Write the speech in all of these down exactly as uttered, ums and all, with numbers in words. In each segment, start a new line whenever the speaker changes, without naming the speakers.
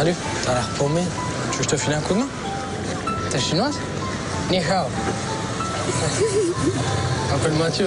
Salut, t'as l'air paumé. Tu veux que je te file un coup de main? T'es chinoise? Ni hao. Appelle Mathieu.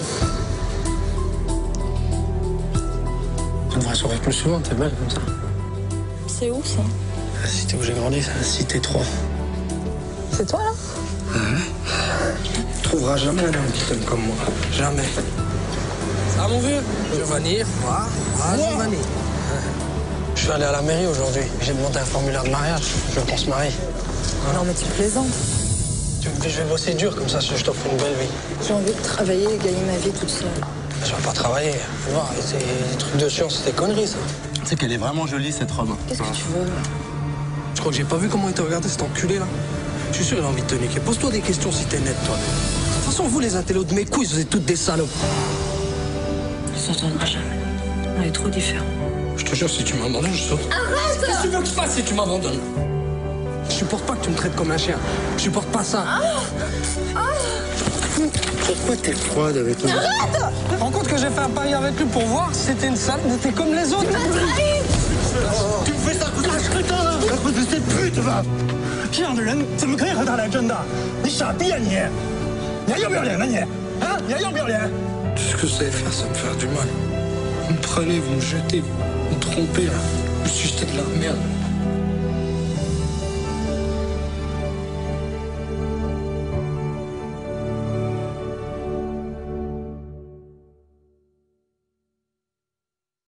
On devrait se revoir plus souvent, t'es belle comme ça.
C'est où ça?
La cité où j'ai grandi, c'est la cité trois.
C'est toi là?
Ouais. Tu trouveras jamais un homme qui t'aime comme moi. Jamais. Ça va mon vieux? Je vais venir, voir. Ah, je vais venir. Je suis allé à la mairie aujourd'hui. J'ai demandé un formulaire de mariage. Je veux qu'on se marie.
Non mais tu plaisantes.
Tu me dis je vais bosser dur comme ça, je t'offre une belle vie.
J'ai envie de travailler et gagner ma vie toute seule.
Je vais pas travailler. Tu vois, c'est des trucs de science, c'est des conneries ça.
Tu sais qu'elle est vraiment jolie cette robe.
Qu'est-ce que tu veux?
Je crois que j'ai pas vu comment il t'a regardé cet enculé là. Je suis sûr qu'il a envie de te niquer. Pose-toi des questions si t'es net toi. De toute façon, vous les intellos de mes couilles, vous êtes toutes des salopes.
On s'entendra jamais. On est trop différents.
Je te jure, si tu m'abandonnes, je saute.
Arrête!
Qu'est-ce que tu veux que je fasse si tu m'abandonnes? Je supporte pas que tu me traites comme un chien. Je supporte pas ça.
Ah ah
Pourquoi t'es froide avec moi?
Arrête!
Tu te rends compte que j'ai fait un pari avec lui pour voir si c'était une sale, t'es comme les autres?
Tu m'as trahi!
Tu me fais ça à cause de la crétin, à cause de cette pute, va! 这样的人怎么可以和他来争的？你傻逼啊你！你还要不要脸啊你？啊，你还要不要脸？
Tout ce que vous savez faire, c'est me faire du mal. Vous me prenez, vous me jetez, vous me trompez, là. Vous sucez de la merde.